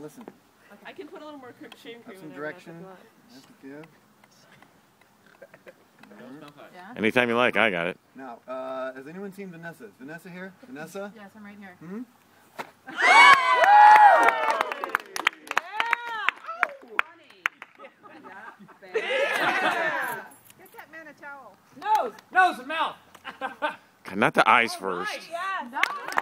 listen. Okay. I can put a little more shaving cream in some there. direction. Yeah. Anytime you like, I got it. Now, has anyone seen Vanessa? Is Vanessa here? Vanessa? Yes, I'm right here. Hmm? Get that man a towel. Nose and mouth. Not the eyes first. Yeah.